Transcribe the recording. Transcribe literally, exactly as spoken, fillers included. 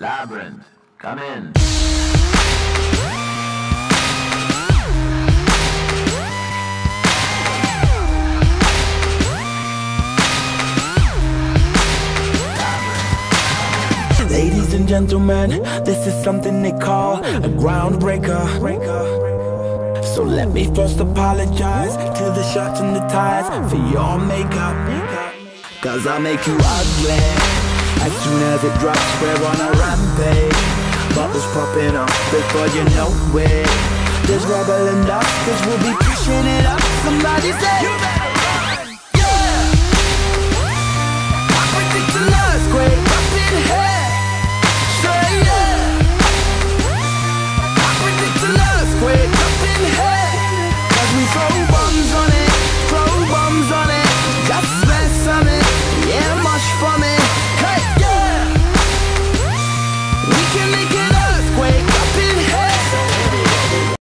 Labyrinth, come in. Ladies and gentlemen, this is something they call a groundbreaker. So let me first apologize to the shirts and the ties for your makeup, cause I'll make you ugly as soon as it drops. We're on a rampage, bubbles popping up before you know it. There's rubble and dust, cause we'll be pushing it up. Somebody say, you better